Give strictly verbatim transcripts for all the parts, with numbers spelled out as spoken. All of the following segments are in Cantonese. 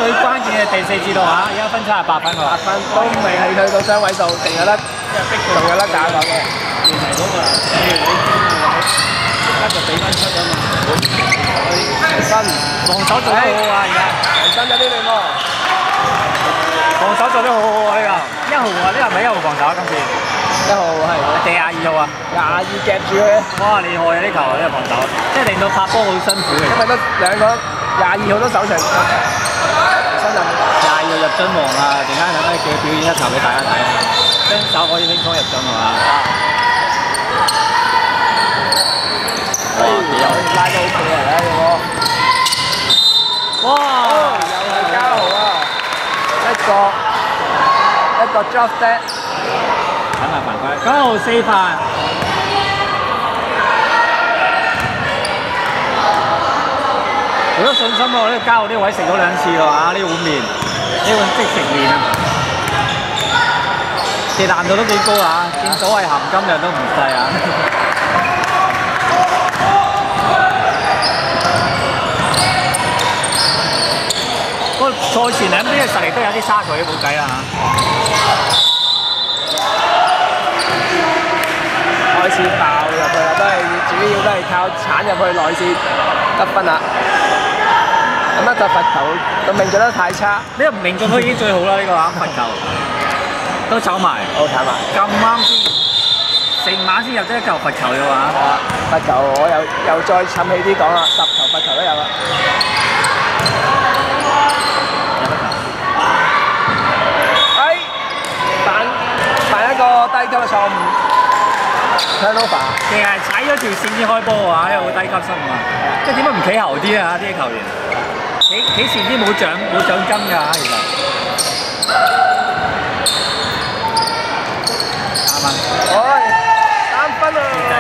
最關鍵嘅第四節度嚇，而家分差係八分喎。 八分都未係去到雙位數，仲有得仲有得打講嘅。 原嚟嗰個，你你而家就俾分出咗嘛。 提分， 防守做得好好啊！而家提分有啲亂喎。 防守做得好好啊！呢個一號啊，呢個係咪一號防守啊？今次一號係定廿二號啊？ 廿二夾住佢。 哇！厲害啊！呢球呢個防守，即係令到拍波好辛苦嘅。 因為都兩個廿二號都手長新人。 廿二號入樽王啊！陣間等佢叫佢表演一球俾大家睇啊！雙手可以輕鬆入樽係嘛？哇！幾有拉到好嚟啦呢個。哇！又係嘉豪啊！一個一個 drop step。 睇埋犯規，九號四犯。好多信心喎！呢個嘉豪呢個位食咗兩次㗎嘛，呢碗麵，呢碗即食麵啊！其難度都幾高啊！見所謂含金量都唔細啊！不過賽前兩邊嘅實力都有啲差距，冇計啦嚇。 開始爆入去啦，都係主要都係靠鏟入去內線得分啦。咁一個罰球個命中得太差， 呢個命中都已經最好啦，呢個啱罰球都炒埋， 好慘埋。 咁啱先，成晚先入咗一球罰球嘅話， 罰球我又又再氹氣啲講啦，十球罰球都有啦。 有罰球。 哎，犯犯一個低級嘅錯誤。turnover， 淨係踩咗條線先開波嘅話，呢個好低級心啊！即係點解唔企後啲啊？啲球員企企前啲冇獎冇獎金㗎，其實啱啱。 哎，三分啊！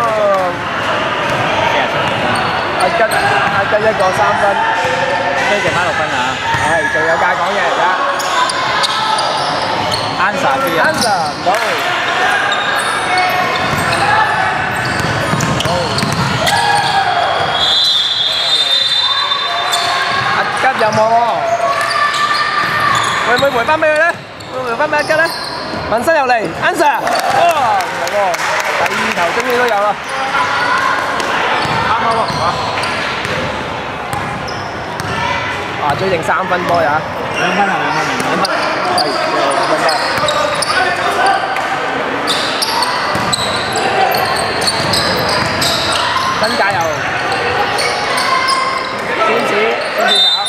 阿吉阿吉一個三分， 追剩翻六分啊！ 係仲有價講嘅而家。 answer 啲啊 answer 唔到。吉有冇喎？會唔會回翻俾佢咧？會唔會回翻俾阿吉咧？紋身又嚟 ，answer， 哇，唔係喎，第二球終於都有啦，啱啱喎，哇，追剩三分波呀， 兩分啊，兩分，兩分， 係兩分波，新加油，先子，先子搞。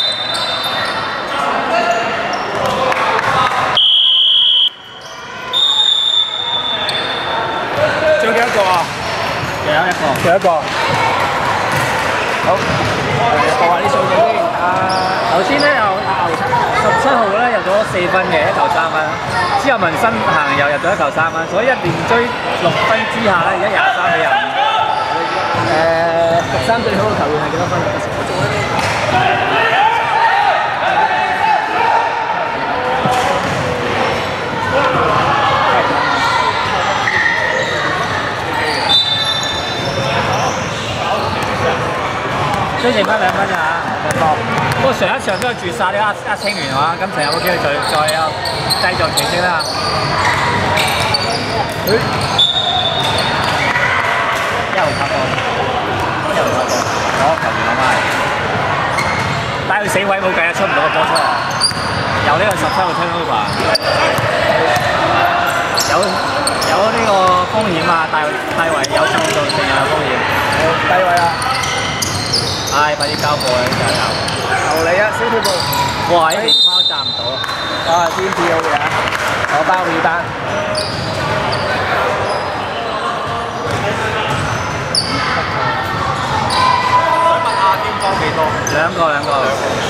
仲有幾多個啊？ 仲有一個， 仲有一個。好，報下啲數據先。啊， 頭先咧有十七號咧入咗四分嘅，一球三分。之後文新行又入咗一球三分，所以一連追六分之下咧，而家廿三比廿五。 誒，十三最好嘅球員係幾多分啊？ 追剩翻兩分咋嚇，不過上一場都係絕殺啲阿阿清源話，今場有冇機會再再有製造奇蹟啦？誒，一號拍波，一號拍波，攞球員攞翻，帶佢死位冇計啊，出唔到個波出嚟，由呢個十七號 turnover，有有呢個風險啊，大大圍有創造性有風險， 低位啦。 唉，快啲交貨啦！呢球嚟啊，小鐵步！ 哇！呢連拋揸唔到啊！ 啊，天字好嘢啊！我包二單。 想問下邊方幾多？兩個兩個。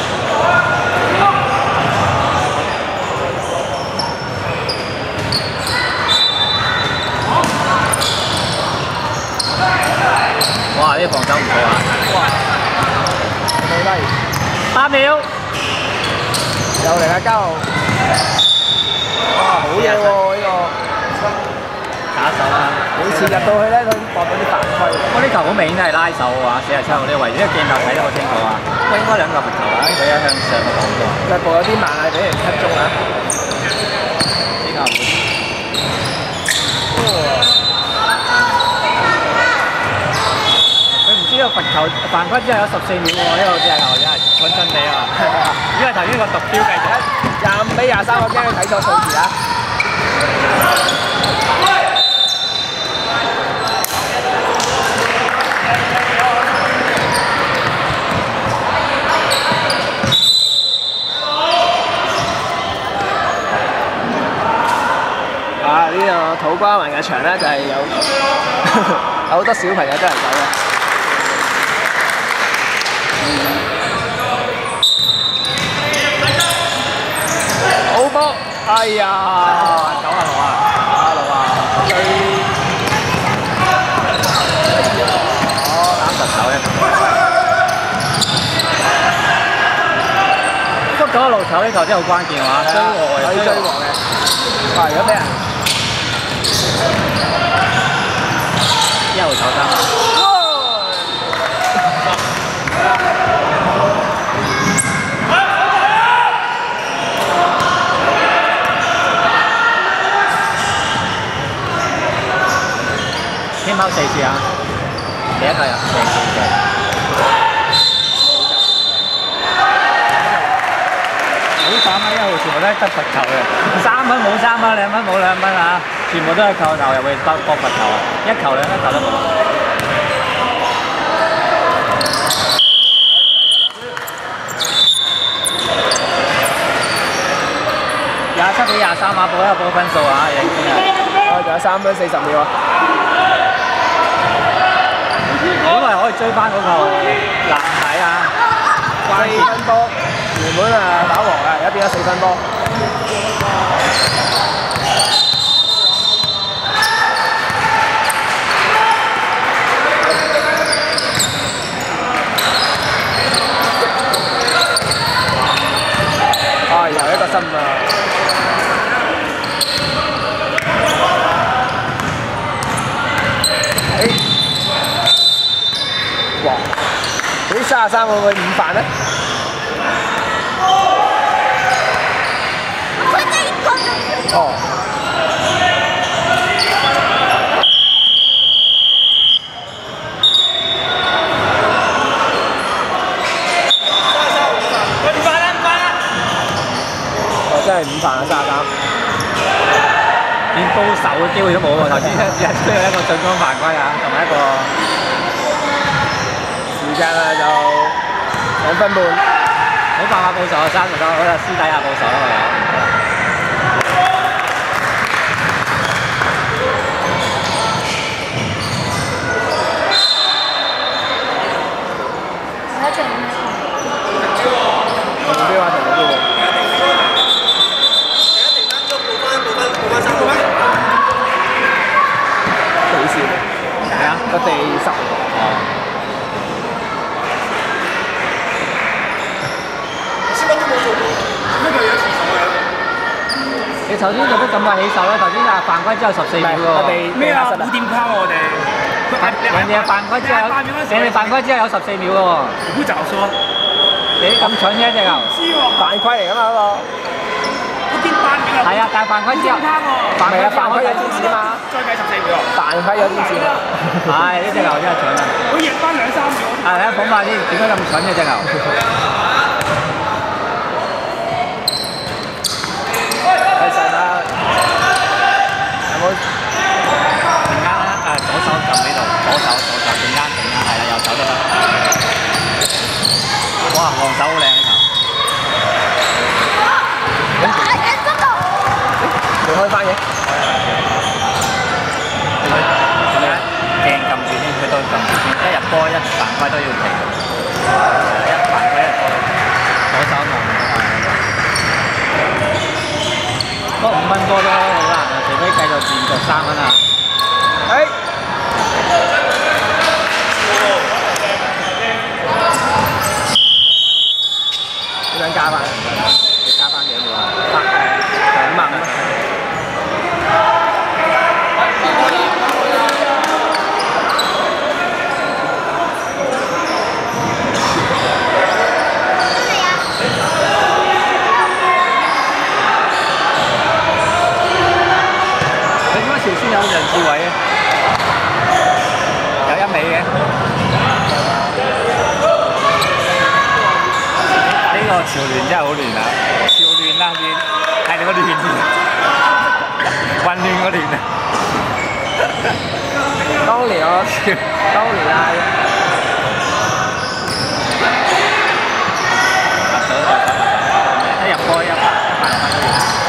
哇！呢個防守唔錯啊！哇！八秒， 又嚟啦，嘉豪！哇，好嘢喎呢個！ 搞打手啊！ 每次入到去咧，佢搏到啲犯規。 我呢球好明顯係拉手啊，四十七號呢個位置，因為鏡頭睇得好清楚啊。不過應該兩個罰球啊，佢一向上嘅動作。 腳步有啲慢啊，俾人踢中啊！ 呢球會。佢唔知呢個罰球犯規之後有十四秒喎，呢個隻球真係蠢蠢地啊！因為頭先個獨標計就廿五比廿三，我驚佢睇錯數字啊！啊！呢個土瓜灣嘅場咧就係有有好多小朋友都嚟走嘅。好波！哎呀， 九啊六啊， 阿六啊，最哦打十手一捉到路球呢球真係好關鍵啊！追和可以追和嘅。哇！如果俾人一號手三。天貓四次啊！第一個入四次嘅。好慘啊！一號全部都係得罰球嘅，三分冇三分，兩分冇兩分啊！全部都係扣球入去得博罰球啊！一球兩一球都冇。廿七比廿三啊！報一報分數啊！已經係。 哦，仲有三分四十秒啊！ 本來可以追翻嗰個難睇啊！ 四分波，原本啊打和嘅，而家變咗四分波。啊，又一個心啊！哇！啲三十三會唔會午飯咧？哦。哦，真係午飯啊！三十三。 連報仇嘅機會都冇喎，頭先只係出咗一個進攻犯規啊，同埋一個。 時間啊就兩分半， 冇辦法報仇啊，三十三，我就私底下報仇啦，我哋。 目標啊，同目標喎。 第一定單足報翻報翻報翻三個咩？ 地線係啊， 個地十。 哦。你頭先做乜咁快起手咧？頭先啊犯規之後十四秒喎。 我哋咩啊？冇點卡我哋。 人哋犯規之後，人哋犯規之後有十四秒嘅喎。 唔好就說。 你咁蠢嘅隻牛？ 知喎。 犯規嚟㗎嘛嗰個。 我見八秒。 係啊，但係犯規之後。 犯規啊！犯規有天使嘛。 再計十四秒。 犯規有天使。 係呢隻牛真係蠢啊！ 佢贏翻兩三秒。 係睇下捧下先，點解咁蠢嘅隻牛？ 睇實啦，有冇？ 陣間咧誒左手撳呢度，左手左手陣間陣間係啦，右手都得。哇，黃手好靚呢球。 未開翻嘅。 鏡撳住先，佢都撳住先，一入波一犯規都要停。一犯規一個左手望啊！不過五分波都好難啊，除非繼續連續三分啊！ 誒，點樣加翻？ 你加翻幾秒啊？ 八誒五萬蚊。 亂啊！超亂啦亂，係你個亂字，混亂個亂啊！ 當年我當年啊， 一入波一百一百分都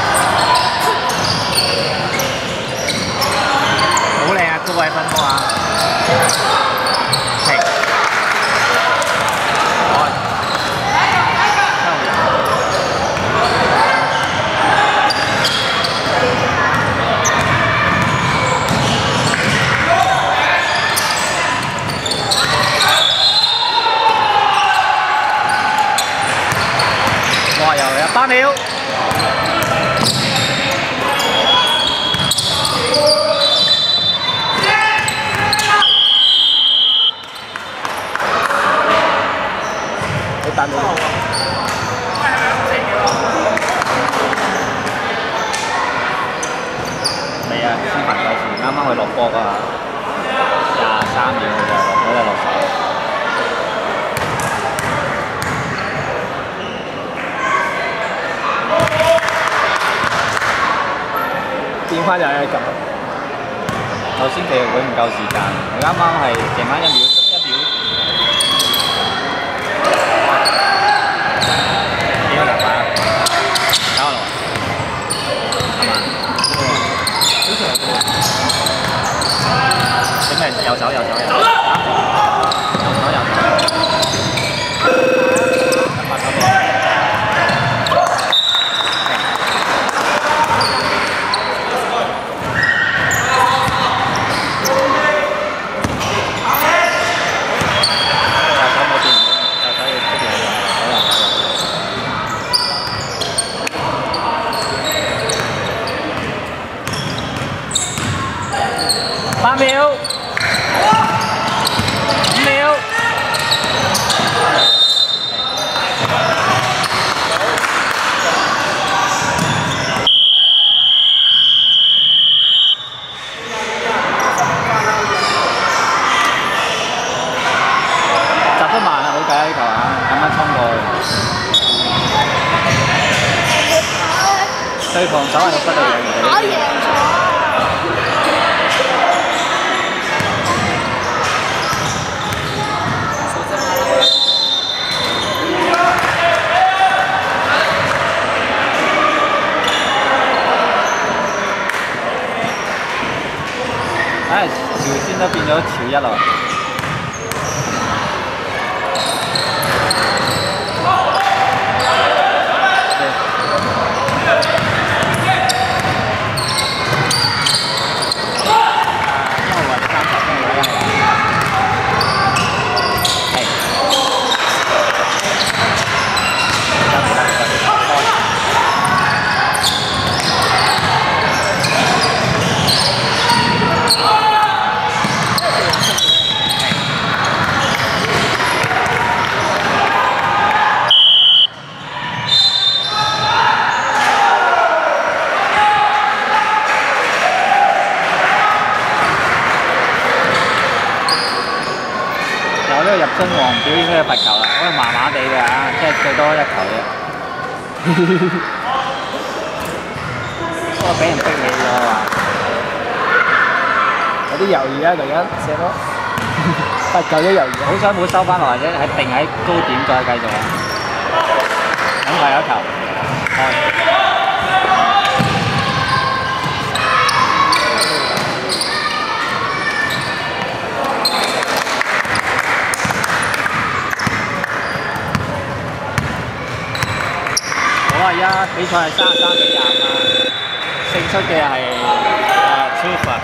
要，好靚啊！高位分波啊！停，開，哇！又嚟啊！八秒。 你彈到未啊，先行計時，啱啱去落波㗎嘛，廿三秒就落咗就落手。 變翻又係咁。 頭先其實佢唔夠時間，佢啱啱係剩翻一秒一秒。幾個球啊？打落嚟，係嘛？咁咪右手右手右手，右手右手。八九個。八秒，五秒，集得慢啊！好計啊呢球啊，咁樣衝過去，對防守係不利嘅。 我贏咗。 唉，朝鮮都變咗朝一啦。呢個入樽王表演呢個罰球啦，可能麻麻地嘅嚇，即係最多一球啫。不過俾人逼起咗啊！ 有啲猶豫啊，突然間射波，罰球都猶豫。 好彩冇收翻落嚟啫，係定喺高點再繼續啊！咁係有一球，開。好啊！而家比賽係三十三比廿啊，勝出嘅係誒 Trufa。